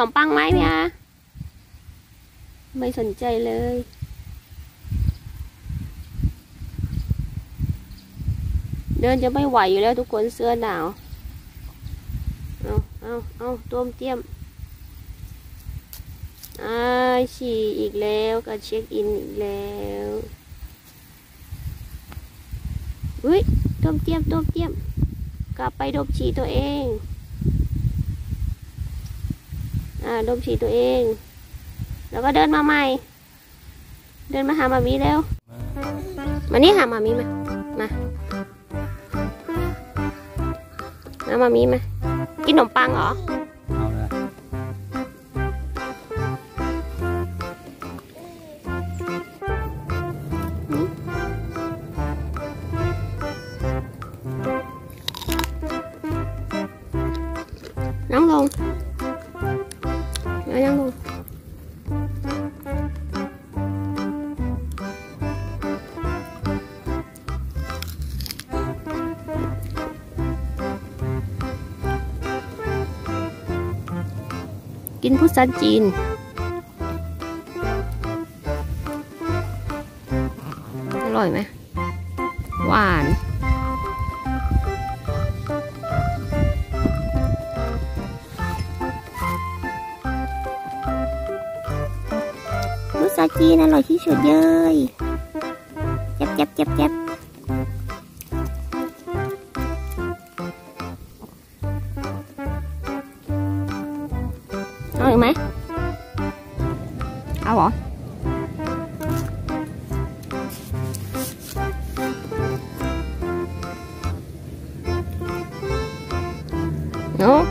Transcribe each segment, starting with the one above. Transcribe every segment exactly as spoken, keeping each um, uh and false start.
นมปังไหมเมียไม่สนใจเลยเดินจะไม่ไหวอยู่แล้วทุกคนเสื้อหนาวเอาเอาเอาต้มเตี้ยมอ่าฉี่อีกแล้วก็เช็คอินอีกแล้วอุ้ยต้มเตี้ยมต้มเตี้ยมกลับไปดมฉี่ตัวเองอ่าดมฉี่ตัวเองแล้วก็เดินมาใหม่เดินมาหามามีแล้วมานี่หามามีมามามามามีมากินขนมปังเหรอเอาเลยนั่งลงนั่งลงกินพุทราจีนอร่อยไหมหวานพุทราจีนอร่อยที่สุดเลยเจ็บเจ็บเจ็บเจ็บเอาอีกไหมเอาเหรอเนาะ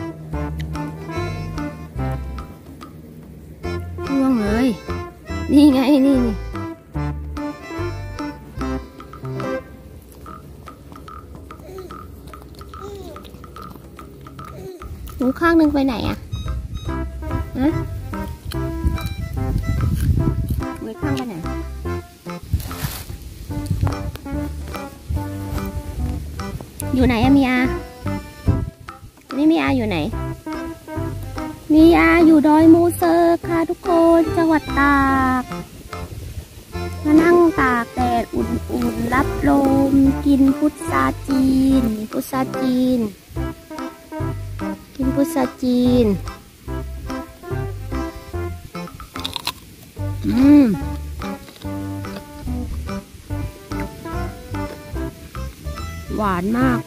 ง่วงเลยนี่ไงนี่นี่หนูข้างหนึ่งไปไหนอ่ะฮะมือข้างไปไหนอยู่ไหนอะมีอานี่มีอาอยู่ไหนมีอาอยู่ดอยมูเซอร์ค่ะทุกคนจังหวัดตากมานั่งตากแดดอุ่นๆรับลมกินพุทราจีนพุทราจีนกินพุทราจีนอืมหวานมาก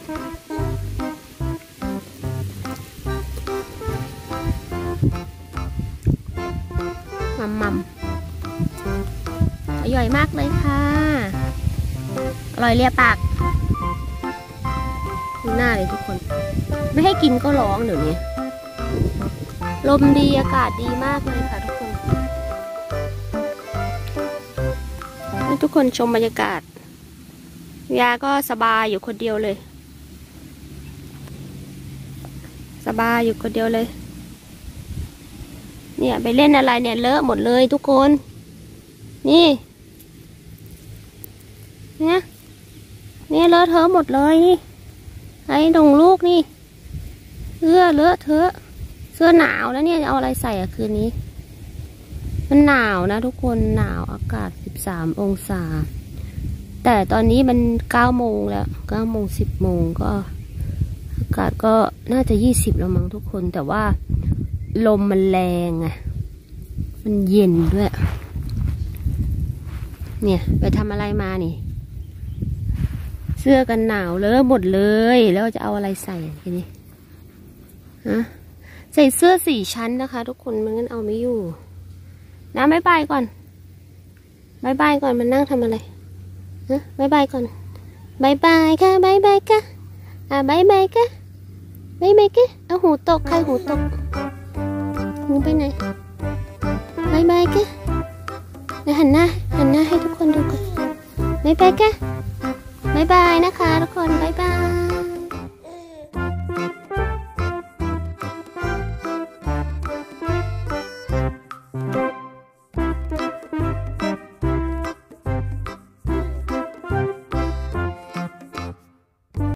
มัมมัมอร่อยมากเลยค่ะอร่อยเลียปากดูหน้าเลยทุกคนไม่ให้กินก็ร้องเดี๋ยวนี้ลมดีอากาศดีมากเลยค่ะทุกคนให้ทุกคนชมบรรยากาศยาก็สบายอยู่คนเดียวเลยสบายอยู่คนเดียวเลยเนี่ยไปเล่นอะไรเนี่ยเลอะหมดเลยทุกคนนี่เนี่ยเนี่ยเลอะเทอะหมดเลยนี่ไอ้ดงลูกนี่เสื้อเลอะเทอะเสื้อหนาวแล้วเนี่ยเอาอะไรใส่อะคืนนี้มันหนาวนะทุกคนหนาวอากาศสิบสามองศาแต่ตอนนี้มันเก้าโมงแล้วเก้าโมงสิบโมงก็อากาศก็น่าจะยี่สิบแล้วมั้งทุกคนแต่ว่าลมมันแรงไงมันเย็นด้วยเนี่ยไปทำอะไรมานี่เสื้อกันหนาวเลอะหมดเลยแล้วจะเอาอะไรใส่ทีนี้ฮะใส่เสื้อสี่ชั้นนะคะทุกคนมันงั้นเอาไม่อยู่นะบ๊ายบายก่อนบ๊ายบายก่อนมันนั่งทำอะไรฮะบ๊ายบายก่อนบ๊ายบายค่ะบ๊ายบายค่ะอ่ะบ๊ายบายค่ะบ๊ายบายค่ะเอาหูตกใครหูตกหูไปไหนบ๊ายบายค่ะเดี๋ยวหันหน้าหันหน้าให้ทุกคนดูก่อนบ๊ายบายค่ะบ๊ายบายนะคะทุกคนบ๊ายบาย